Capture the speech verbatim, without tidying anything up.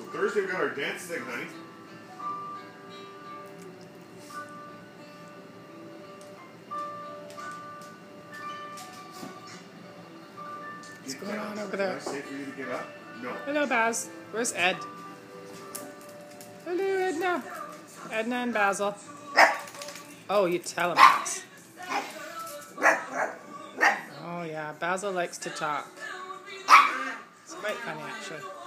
Thursday we got our dance thing, honey. What's going on over there? Is it safe for you to get up? No. Hello, Baz. Where's Ed? Hello, Edna. Edna and Basil. Oh, you tell him, Baz. Oh, yeah. Basil likes to talk. It's quite funny, actually.